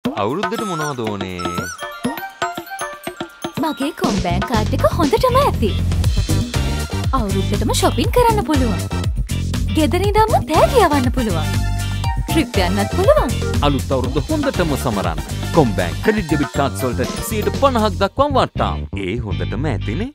අවුරුද්දට මොනවද ඕනේ? මගේ කොම්බෑන් කාඩ් එක හොඳටම ඇති. අවුරුද්දටම shopping කරන්න පුළුවන්. ගෙදර ඉඳන්ම තෑගි යවන්න පුළුවන්. ට්‍රිප් යන්නත් පුළුවන්. අලුත් අවුරුද්ද හොඳටම සමරන්න. කොම්බෑන් ක්‍රෙඩිට් ඩෙබිට් කාඩ්ස් වලට 50% දක්වා වටා. ඒ හොඳටම ඇතිනේ.